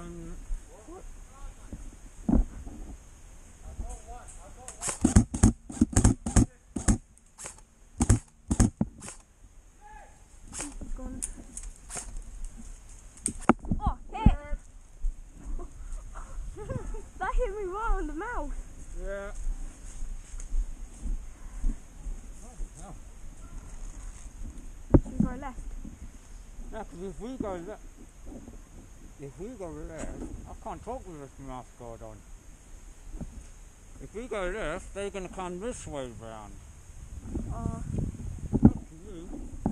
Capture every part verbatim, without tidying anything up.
Um, what? It's gone. Oh, hit! That hit me right on the mouth. Yeah. Should we go left? No, because if we go left, if we go left, I can't talk with this mask guard on. If we go left, they're going to come this way round. Oh. Up to you.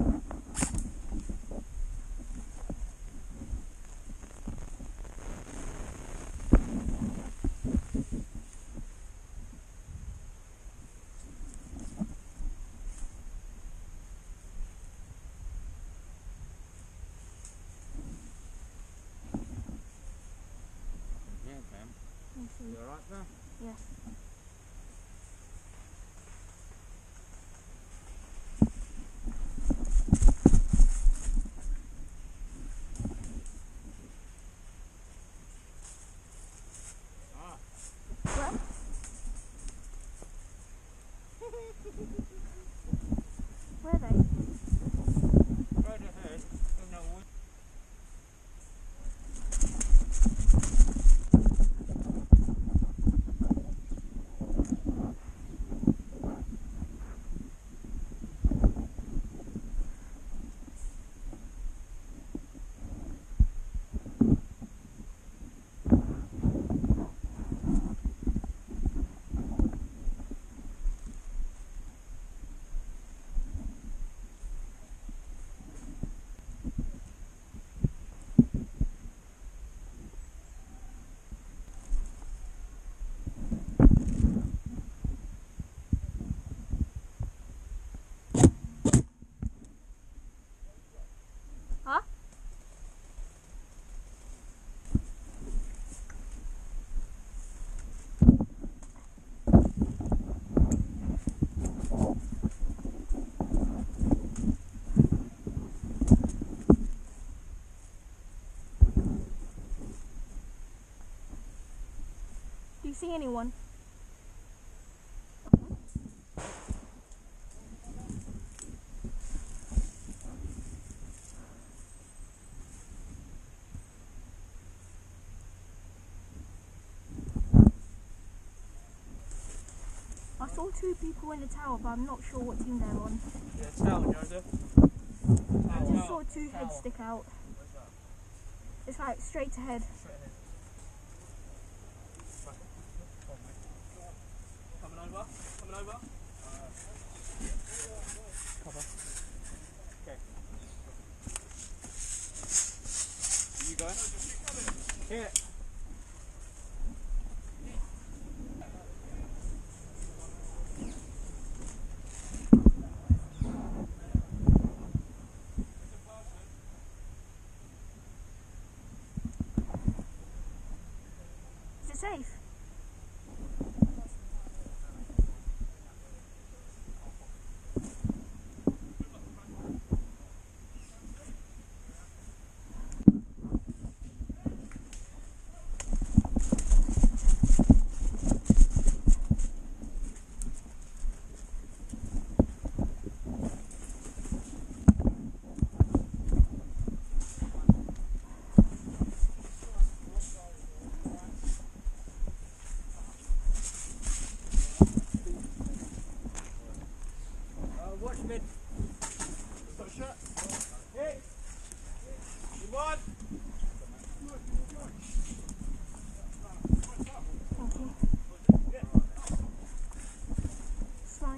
Yeah, Pam. You alright there? Yes. Ah. Where? Where are they? Right ahead, in the wood. Huh? Do you see anyone? I saw two people in the tower, but I'm not sure what team they're on. Yeah, tower, Joseph. I just saw two heads stick out. It's like straight ahead. Coming over, coming over. Cover. Okay. You go. Here. Is it safe? Watch mid. Stop shot. Hey. Good one. Thank you. It's fine.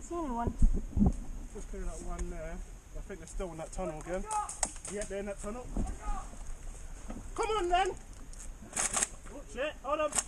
see anyone. Just clear that one there. I think they're still in that tunnel again. Yeah, they're in that tunnel. Come on then! Oh shit, hold on.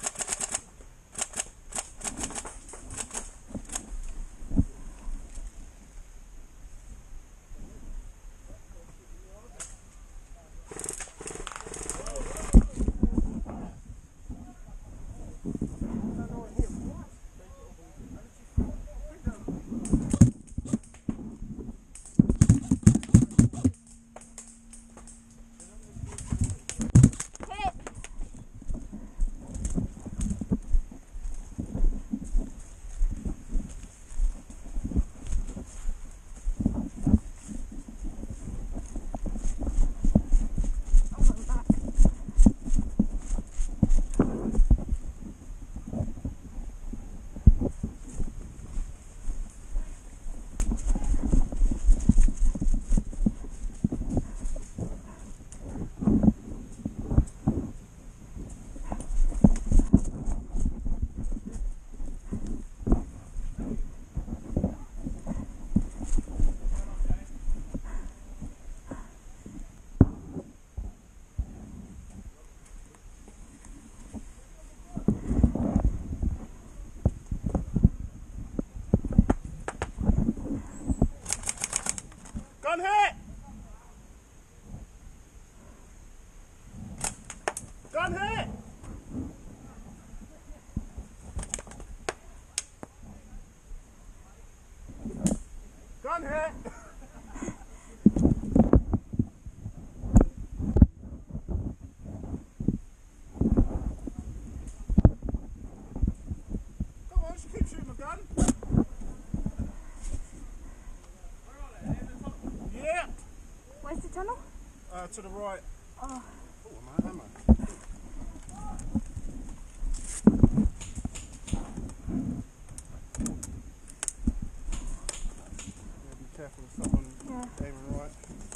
Gun hit! Gun hit! Gun hit! Come on, just keep shooting the gun. Yeah! Where's the tunnel? Uh, to the right. Oh. Oh, am I? Am I? Yeah, be careful with someone Yeah. aiming right.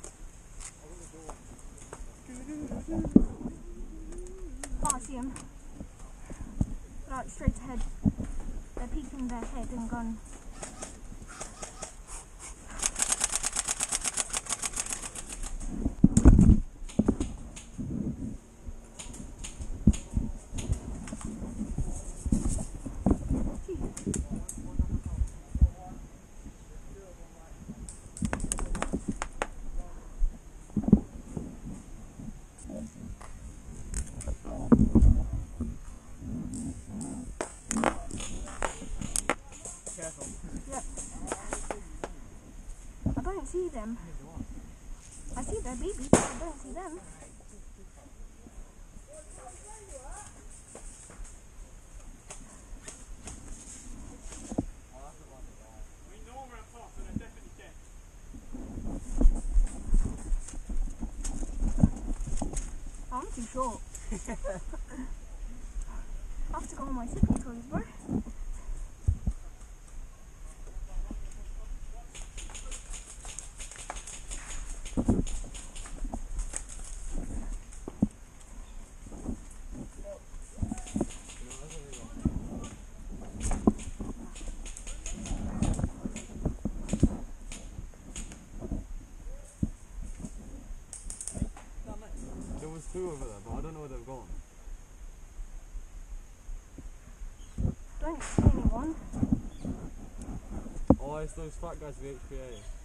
Oh, I see him. Right, straight ahead. They're peeking their head and gone. Careful. Yeah. I don't see them. I see their babies, but I don't see them. I'm too short. I have to go on my sippy toys, bro. There was two over there, but I don't know where they've gone. Don't see anyone. Oh, it's those fat guys with H P A.